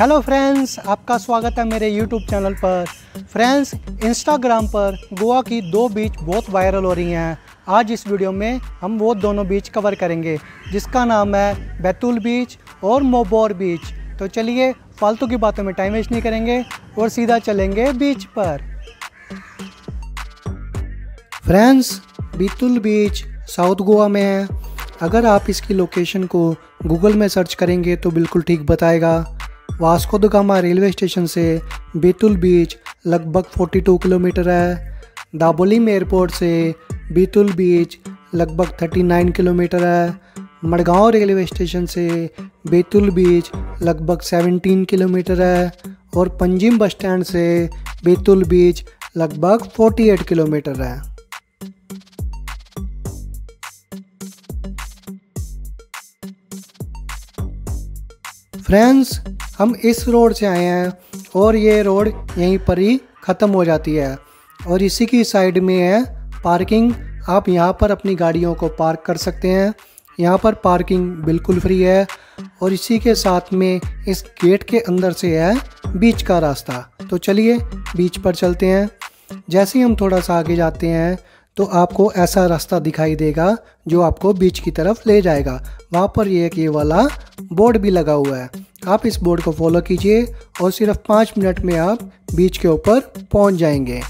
Hello friends, आपका स्वागत है मेरे यूट्यूब चैनल पर। फ्रेंड्स, इंस्टाग्राम पर गोवा की दो बीच बहुत वायरल हो रही हैं। आज इस वीडियो में हम वो दोनों बीच कवर करेंगे जिसका नाम है बैतूल बीच और मोबोर बीच। तो चलिए फालतू की बातों में टाइम वेस्ट नहीं करेंगे और सीधा चलेंगे बीच पर। Friends, Betul beach south Goa में है। अगर आप इसकी लोकेशन को गूगल में सर्च करेंगे तो बिल्कुल ठीक बताएगा। वास्को द गामा रेलवे स्टेशन से बैतूल बीच लगभग 42 किलोमीटर है। दाबोलिम एयरपोर्ट से बैतूल बीच लगभग 39 किलोमीटर है। मडगांव रेलवे स्टेशन से बैतूल बीच लगभग 17 किलोमीटर है और पंजिम बस स्टैंड से बैतूल बीच लगभग 48 किलोमीटर है। फ्रेंड्स, हम इस रोड से आए हैं और ये रोड यहीं पर ही ख़त्म हो जाती है और इसी की साइड में है पार्किंग। आप यहाँ पर अपनी गाड़ियों को पार्क कर सकते हैं। यहाँ पर पार्किंग बिल्कुल फ्री है और इसी के साथ में इस गेट के अंदर से है बीच का रास्ता। तो चलिए बीच पर चलते हैं। जैसे ही हम थोड़ा सा आगे जाते हैं तो आपको ऐसा रास्ता दिखाई देगा जो आपको बीच की तरफ ले जाएगा। वहाँ पर ये वाला बोर्ड भी लगा हुआ है। आप इस बोर्ड को फॉलो कीजिए और सिर्फ 5 मिनट में आप बीच के ऊपर पहुँच जाएंगे।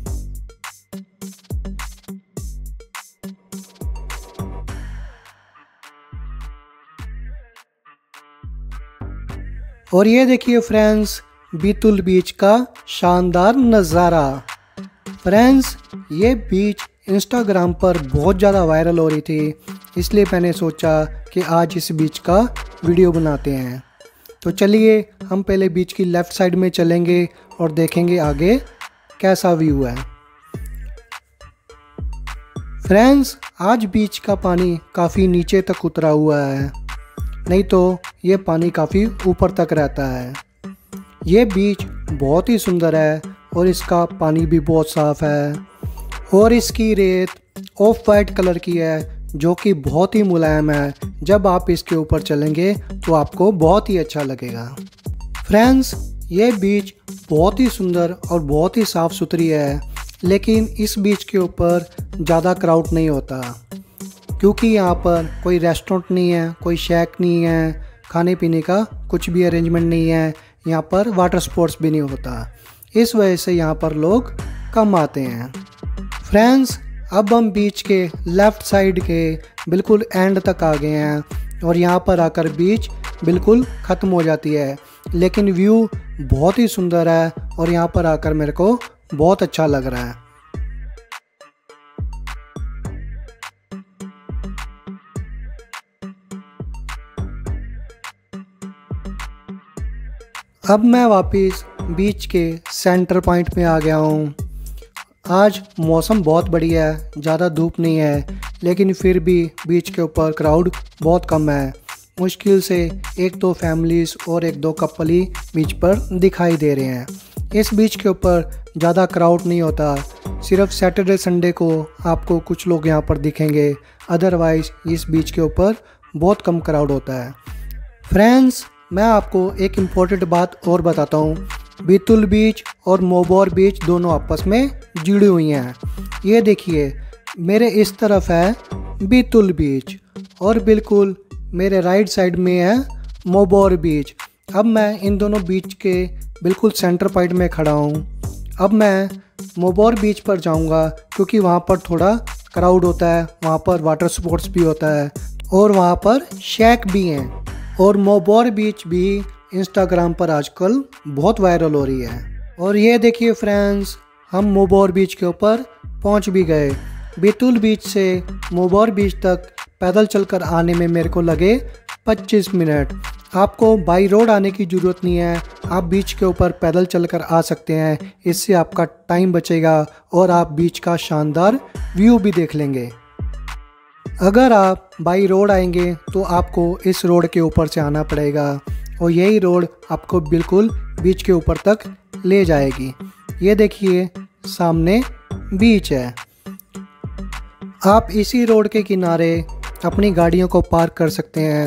और ये देखिए फ्रेंड्स, बैतूल बीच का शानदार नज़ारा। फ्रेंड्स, ये बीच इंस्टाग्राम पर बहुत ज़्यादा वायरल हो रही थी, इसलिए मैंने सोचा कि आज इस बीच का वीडियो बनाते हैं। तो चलिए हम पहले बीच की लेफ़्ट साइड में चलेंगे और देखेंगे आगे कैसा व्यू है। फ्रेंड्स, आज बीच का पानी काफ़ी नीचे तक उतरा हुआ है, नहीं तो ये पानी काफ़ी ऊपर तक रहता है। ये बीच बहुत ही सुंदर है और इसका पानी भी बहुत साफ़ है और इसकी रेत ऑफ वाइट कलर की है जो कि बहुत ही मुलायम है। जब आप इसके ऊपर चलेंगे तो आपको बहुत ही अच्छा लगेगा। फ्रेंड्स, ये बीच बहुत ही सुंदर और बहुत ही साफ़ सुथरी है, लेकिन इस बीच के ऊपर ज़्यादा क्राउड नहीं होता क्योंकि यहाँ पर कोई रेस्टोरेंट नहीं है, कोई शैक नहीं है, खाने पीने का कुछ भी अरेंजमेंट नहीं है। यहाँ पर वाटर स्पोर्ट्स भी नहीं होता, इस वजह से यहाँ पर लोग कम आते हैं। फ्रेंड्स, अब हम बीच के लेफ़्ट साइड के बिल्कुल एंड तक आ गए हैं और यहाँ पर आकर बीच बिल्कुल ख़त्म हो जाती है, लेकिन व्यू बहुत ही सुंदर है और यहाँ पर आकर मेरे को बहुत अच्छा लग रहा है। अब मैं वापस बीच के सेंटर पॉइंट में आ गया हूँ। आज मौसम बहुत बढ़िया है, ज़्यादा धूप नहीं है, लेकिन फिर भी बीच के ऊपर क्राउड बहुत कम है। मुश्किल से 1-2 फैमिलीज़ और 1-2 कपल ही बीच पर दिखाई दे रहे हैं। इस बीच के ऊपर ज़्यादा क्राउड नहीं होता, सिर्फ सैटरडे संडे को आपको कुछ लोग यहाँ पर दिखेंगे, अदरवाइज़ इस बीच के ऊपर बहुत कम क्राउड होता है। फ्रेंड्स, मैं आपको एक इम्पोर्टेंट बात और बताता हूँ। बैतूल बीच और मोबोर बीच दोनों आपस में जुड़ी हुई हैं। ये देखिए, मेरे इस तरफ है बैतूल बीच और बिल्कुल मेरे राइट साइड में है मोबोर बीच। अब मैं इन दोनों बीच के बिल्कुल सेंटर पॉइंट में खड़ा हूँ। अब मैं मोबोर बीच पर जाऊँगा क्योंकि वहाँ पर थोड़ा क्राउड होता है, वहाँ पर वाटर स्पोर्ट्स भी होता है और वहाँ पर शैक भी हैं। और मोबोर बीच भी इंस्टाग्राम पर आजकल बहुत वायरल हो रही है। और ये देखिए फ्रेंड्स, हम मोबोर बीच के ऊपर पहुंच भी गए। बैतूल बीच से मोबोर बीच तक पैदल चलकर आने में मेरे को लगे 25 मिनट। आपको बाई रोड आने की ज़रूरत नहीं है, आप बीच के ऊपर पैदल चलकर आ सकते हैं। इससे आपका टाइम बचेगा और आप बीच का शानदार व्यू भी देख लेंगे। अगर आप बाई रोड आएंगे तो आपको इस रोड के ऊपर से आना पड़ेगा और यही रोड आपको बिल्कुल बीच के ऊपर तक ले जाएगी। ये देखिए, सामने बीच है। आप इसी रोड के किनारे अपनी गाड़ियों को पार्क कर सकते हैं।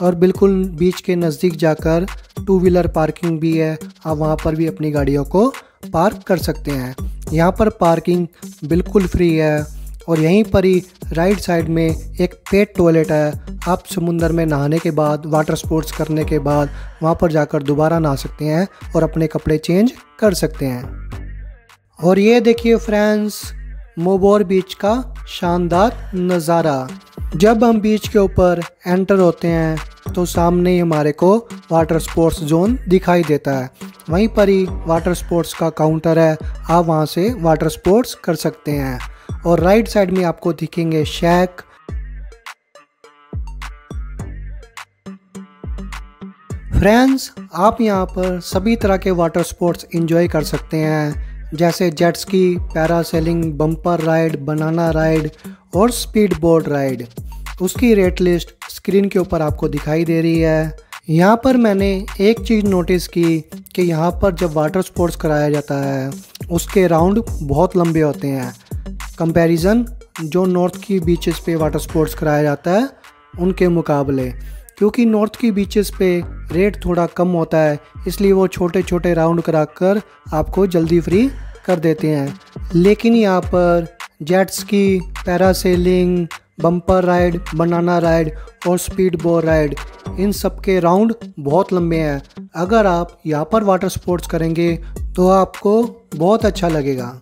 और बिल्कुल बीच के नज़दीक जाकर टू व्हीलर पार्किंग भी है, आप वहाँ पर भी अपनी गाड़ियों को पार्क कर सकते हैं। यहाँ पर पार्किंग बिल्कुल फ्री है और यहीं पर ही राइट साइड में एक पेट टॉयलेट है। आप समुंदर में नहाने के बाद, वाटर स्पोर्ट्स करने के बाद वहाँ पर जाकर दोबारा नहा सकते हैं और अपने कपड़े चेंज कर सकते हैं। और ये देखिए फ्रेंड्स, मोबोर बीच का शानदार नज़ारा। जब हम बीच के ऊपर एंटर होते हैं तो सामने ही हमारे को वाटर स्पोर्ट्स जोन दिखाई देता है। वहीं पर ही वाटर स्पोर्ट्स का काउंटर है, आप वहां से वाटर स्पोर्ट्स कर सकते हैं। और राइट साइड में आपको दिखेंगे शैक। फ्रेंड्स, आप यहां पर सभी तरह के वाटर स्पोर्ट्स एंजॉय कर सकते हैं, जैसे jet ski, parasailing, bumper ride, banana ride और स्पीड बोट राइड। उसकी रेट लिस्ट स्क्रीन के ऊपर आपको दिखाई दे रही है। यहाँ पर मैंने एक चीज़ नोटिस की कि यहाँ पर जब वाटर स्पोर्ट्स कराया जाता है उसके राउंड बहुत लंबे होते हैं, कंपैरिजन जो नॉर्थ की बीचेस पे वाटर स्पोर्ट्स कराया जाता है उनके मुकाबले। क्योंकि नॉर्थ की बीचेस पे रेट थोड़ा कम होता है, इसलिए वो छोटे छोटे राउंड कराकर आपको जल्दी फ्री कर देते हैं। लेकिन यहाँ पर jet ski, parasailing, bumper ride, banana ride और स्पीड बोट राइड, इन सब के राउंड बहुत लंबे हैं। अगर आप यहाँ पर वाटर स्पोर्ट्स करेंगे तो आपको बहुत अच्छा लगेगा।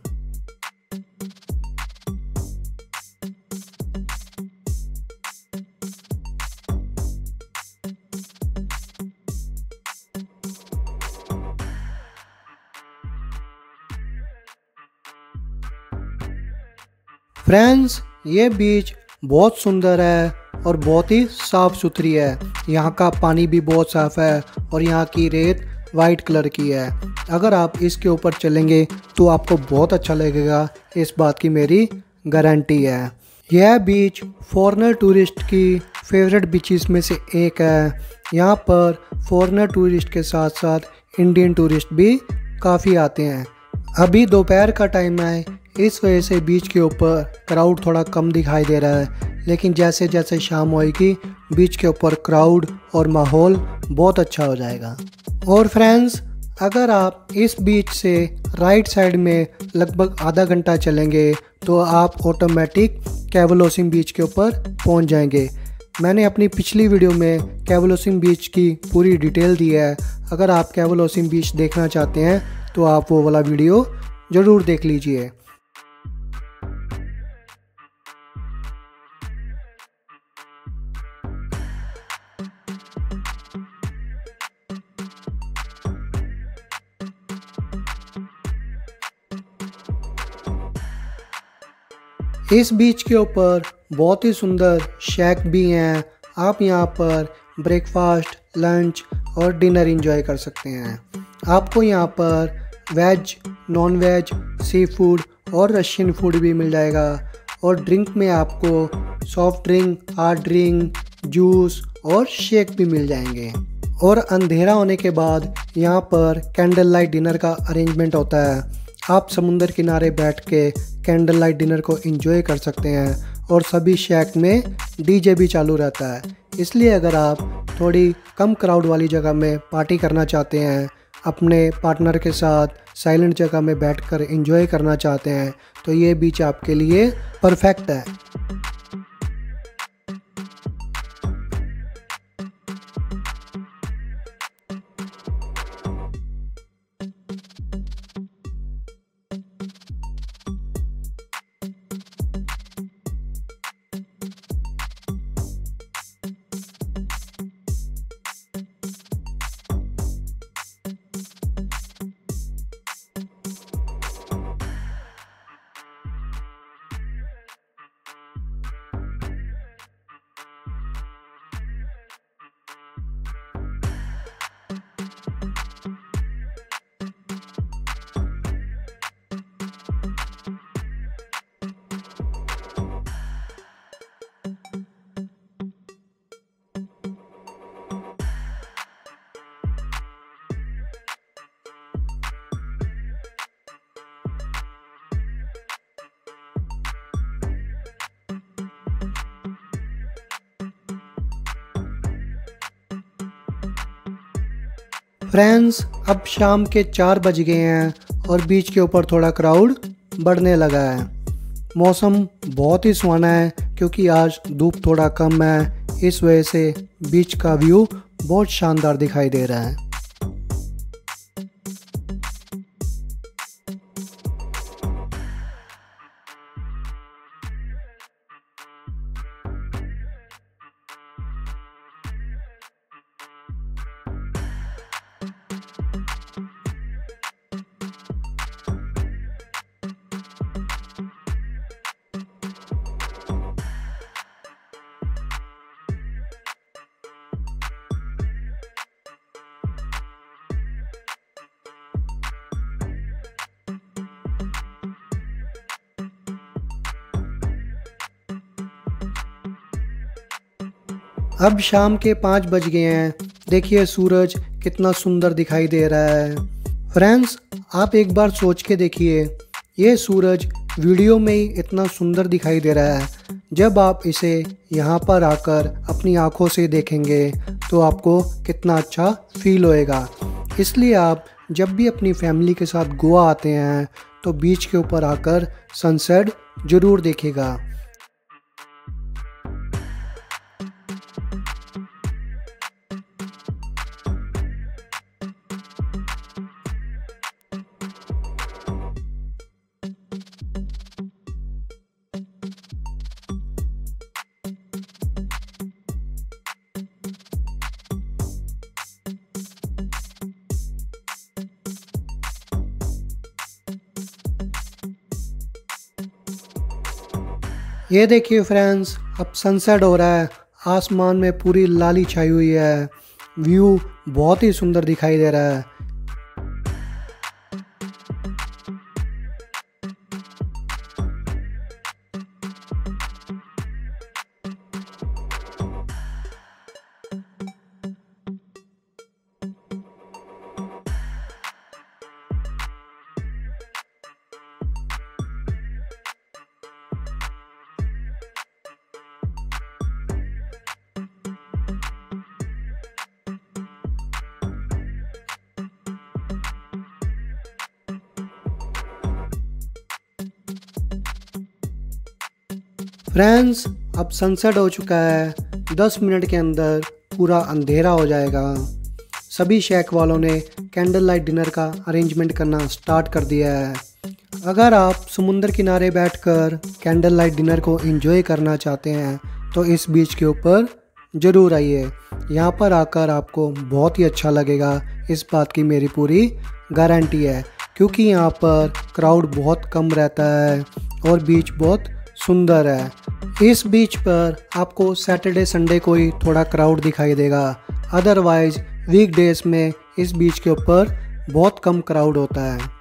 फ्रेंड्स, ये बीच बहुत सुंदर है और बहुत ही साफ़ सुथरी है। यहाँ का पानी भी बहुत साफ़ है और यहाँ की रेत वाइट कलर की है। अगर आप इसके ऊपर चलेंगे तो आपको बहुत अच्छा लगेगा, इस बात की मेरी गारंटी है। यह बीच फॉरेनर टूरिस्ट की फेवरेट बीचेस में से एक है। यहाँ पर फॉरेनर टूरिस्ट के साथ साथ इंडियन टूरिस्ट भी काफ़ी आते हैं। अभी दोपहर का टाइम है, इस वजह से बीच के ऊपर क्राउड थोड़ा कम दिखाई दे रहा है, लेकिन जैसे जैसे शाम होएगी बीच के ऊपर क्राउड और माहौल बहुत अच्छा हो जाएगा। और फ्रेंड्स, अगर आप इस बीच से राइट साइड में लगभग आधा घंटा चलेंगे तो आप ऑटोमेटिक कैवलोसिम बीच के ऊपर पहुंच जाएंगे। मैंने अपनी पिछली वीडियो में कैवलोसिम बीच की पूरी डिटेल दी है। अगर आप कैवलोसिम बीच देखना चाहते हैं तो आप वो वाला वीडियो ज़रूर देख लीजिए। इस बीच के ऊपर बहुत ही सुंदर शैक भी हैं। आप यहाँ पर ब्रेकफास्ट, लंच और डिनर एंजॉय कर सकते हैं। आपको यहाँ पर veg, non veg, sea food और रशियन फूड भी मिल जाएगा। और ड्रिंक में आपको soft drink, hard drink, juice और शेक भी मिल जाएंगे। और अंधेरा होने के बाद यहाँ पर कैंडल लाइट डिनर का अरेंजमेंट होता है। आप समुंदर किनारे बैठ के कैंडल लाइट डिनर को एंजॉय कर सकते हैं और सभी शैक में डीजे भी चालू रहता है। इसलिए अगर आप थोड़ी कम क्राउड वाली जगह में पार्टी करना चाहते हैं, अपने पार्टनर के साथ साइलेंट जगह में बैठकर एंजॉय करना चाहते हैं, तो ये बीच आपके लिए परफेक्ट है। फ्रेंड्स, अब शाम के 4 बज गए हैं और बीच के ऊपर थोड़ा क्राउड बढ़ने लगा है। मौसम बहुत ही सुहाना है क्योंकि आज धूप थोड़ा कम है, इस वजह से बीच का व्यू बहुत शानदार दिखाई दे रहा है। अब शाम के 5 बज गए हैं। देखिए सूरज कितना सुंदर दिखाई दे रहा है। फ्रेंड्स, आप एक बार सोच के देखिए, ये सूरज वीडियो में ही इतना सुंदर दिखाई दे रहा है। जब आप इसे यहाँ पर आकर अपनी आँखों से देखेंगे तो आपको कितना अच्छा फील होएगा। इसलिए आप जब भी अपनी फैमिली के साथ गोवा आते हैं तो बीच के ऊपर आकर सनसेट ज़रूर देखिएगा। ये देखिए फ्रेंड्स, अब सनसेट हो रहा है। आसमान में पूरी लाली छाई हुई है। व्यू बहुत ही सुंदर दिखाई दे रहा है। फ्रेंड्स, अब सनसेट हो चुका है। 10 मिनट के अंदर पूरा अंधेरा हो जाएगा। सभी शेक वालों ने कैंडल लाइट डिनर का अरेंजमेंट करना स्टार्ट कर दिया है। अगर आप समुंदर किनारे बैठकर कैंडल लाइट डिनर को एंजॉय करना चाहते हैं तो इस बीच के ऊपर ज़रूर आइए। यहाँ पर आकर आपको बहुत ही अच्छा लगेगा, इस बात की मेरी पूरी गारंटी है, क्योंकि यहाँ पर क्राउड बहुत कम रहता है और बीच बहुत सुंदर है। इस बीच पर आपको सैटरडे संडे को ही थोड़ा क्राउड दिखाई देगा, अदरवाइज वीकडेज में इस बीच के ऊपर बहुत कम क्राउड होता है।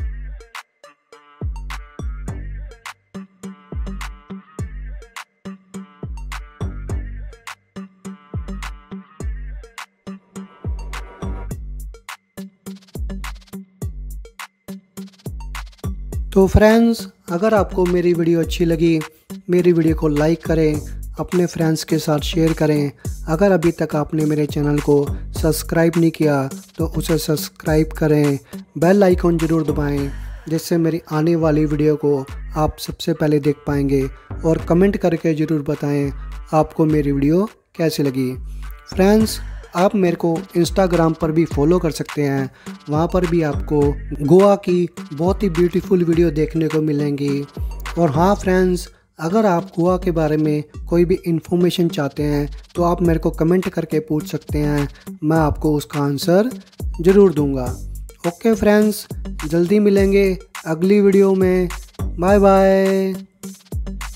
तो फ्रेंड्स, अगर आपको मेरी वीडियो अच्छी लगी, मेरी वीडियो को लाइक करें, अपने फ्रेंड्स के साथ शेयर करें। अगर अभी तक आपने मेरे चैनल को सब्सक्राइब नहीं किया तो उसे सब्सक्राइब करें, बेल आइकॉन ज़रूर दबाएं, जिससे मेरी आने वाली वीडियो को आप सबसे पहले देख पाएंगे। और कमेंट करके ज़रूर बताएं आपको मेरी वीडियो कैसी लगी। फ्रेंड्स, आप मेरे को इंस्टाग्राम पर भी फॉलो कर सकते हैं, वहाँ पर भी आपको गोवा की बहुत ही ब्यूटीफुल वीडियो देखने को मिलेंगी। और हाँ फ्रेंड्स, अगर आप गोवा के बारे में कोई भी इन्फॉर्मेशन चाहते हैं तो आप मेरे को कमेंट करके पूछ सकते हैं, मैं आपको उसका आंसर ज़रूर दूंगा। ओके फ्रेंड्स, जल्दी मिलेंगे अगली वीडियो में। Bye bye.